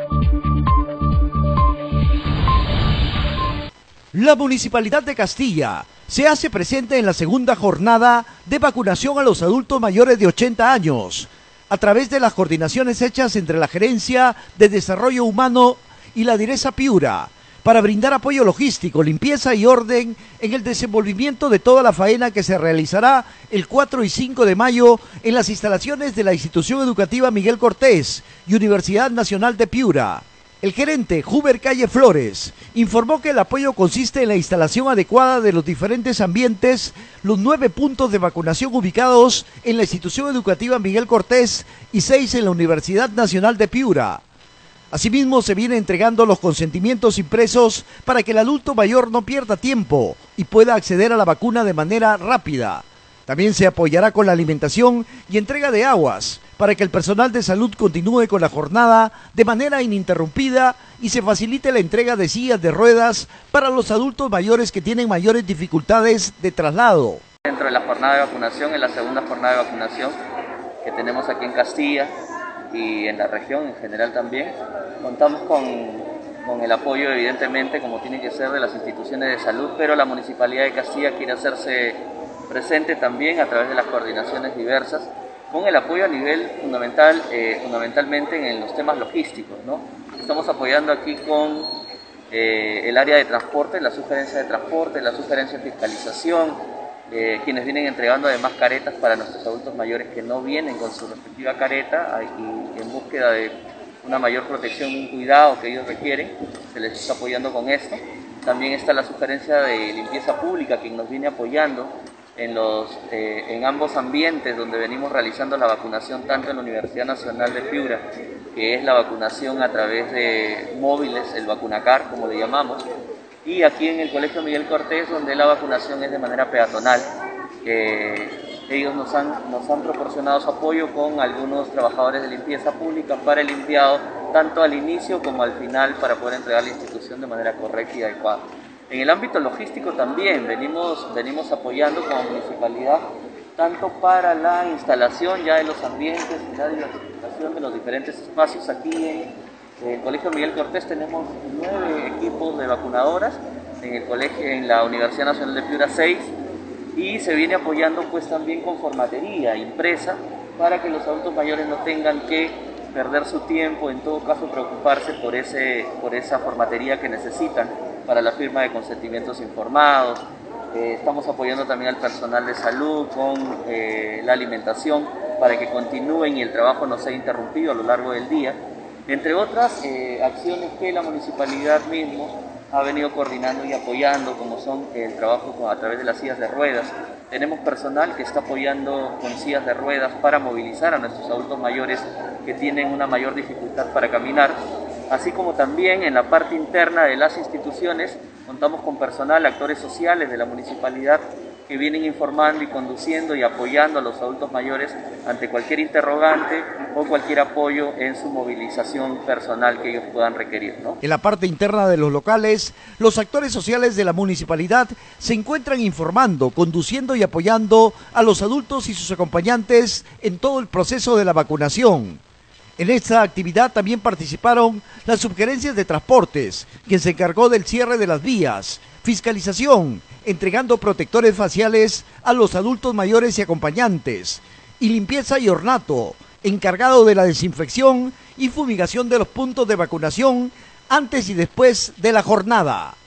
La Municipalidad de Castilla se hace presente en la segunda jornada de vacunación a los adultos mayores de 80 años, a través de las coordinaciones hechas entre la Gerencia de Desarrollo Humano y la Direza Piura, para brindar apoyo logístico, limpieza y orden en el desenvolvimiento de toda la faena que se realizará el 4 y 5 de mayo en las instalaciones de la Institución Educativa Miguel Cortés y Universidad Nacional de Piura. El gerente Huber Calle Flores informó que el apoyo consiste en la instalación adecuada de los diferentes ambientes, los 9 puntos de vacunación ubicados en la Institución Educativa Miguel Cortés y 6 en la Universidad Nacional de Piura. Asimismo, se viene entregando los consentimientos impresos para que el adulto mayor no pierda tiempo y pueda acceder a la vacuna de manera rápida. También se apoyará con la alimentación y entrega de aguas para que el personal de salud continúe con la jornada de manera ininterrumpida y se facilite la entrega de sillas de ruedas para los adultos mayores que tienen mayores dificultades de traslado. Dentro de la jornada de vacunación, en la segunda jornada de vacunación que tenemos aquí en Castilla y en la región en general también, contamos con el apoyo, evidentemente, como tiene que ser, de las instituciones de salud, pero la Municipalidad de Castilla quiere hacerse presente también a través de las coordinaciones diversas, con el apoyo a nivel fundamentalmente en los temas logísticos, ¿no? Estamos apoyando aquí con el área de transporte, la sugerencia de transporte, la sugerencia de fiscalización, quienes vienen entregando además caretas para nuestros adultos mayores que no vienen con su respectiva careta y en búsqueda de una mayor protección y un cuidado que ellos requieren, se les está apoyando con esto. También está la sugerencia de limpieza pública, quien nos viene apoyando en ambos ambientes donde venimos realizando la vacunación, tanto en la Universidad Nacional de Piura, que es la vacunación a través de móviles, el vacunacar, como le llamamos, y aquí en el Colegio Miguel Cortés, donde la vacunación es de manera peatonal. Ellos nos han proporcionado su apoyo con algunos trabajadores de limpieza pública para el limpiado, tanto al inicio como al final, para poder entregar la institución de manera correcta y adecuada. En el ámbito logístico también venimos apoyando como municipalidad, tanto para la instalación ya de los ambientes y la diversificación de los diferentes espacios. Aquí en el Colegio Miguel Cortés tenemos 9 equipos de vacunadoras, en la Universidad Nacional de Piura 6, y se viene apoyando pues también con formatería impresa para que los adultos mayores no tengan que perder su tiempo, en todo caso preocuparse por esa formatería que necesitan para la firma de consentimientos informados. Estamos apoyando también al personal de salud con la alimentación para que continúen y el trabajo no sea interrumpido a lo largo del día, entre otras acciones que la municipalidad mismo ha venido coordinando y apoyando, como son el trabajo a través de las sillas de ruedas. Tenemos personal que está apoyando con sillas de ruedas para movilizar a nuestros adultos mayores que tienen una mayor dificultad para caminar, así como también en la parte interna de las instituciones contamos con personal, actores sociales de la municipalidad que vienen informando y conduciendo y apoyando a los adultos mayores ante cualquier interrogante o cualquier apoyo en su movilización personal que ellos puedan requerir, ¿no? En la parte interna de los locales, los actores sociales de la municipalidad se encuentran informando, conduciendo y apoyando a los adultos y sus acompañantes en todo el proceso de la vacunación. En esta actividad también participaron las subgerencias de transportes, quien se encargó del cierre de las vías, fiscalización, entregando protectores faciales a los adultos mayores y acompañantes, y limpieza y ornato, encargado de la desinfección y fumigación de los puntos de vacunación antes y después de la jornada.